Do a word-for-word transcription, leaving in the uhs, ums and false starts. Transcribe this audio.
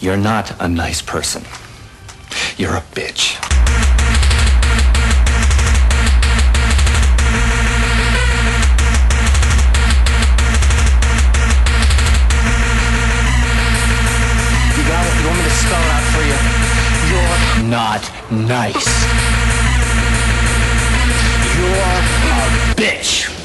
You're not a nice person. You're a bitch. You got it? You want me to spell it out for you? You're not nice. You're a bitch.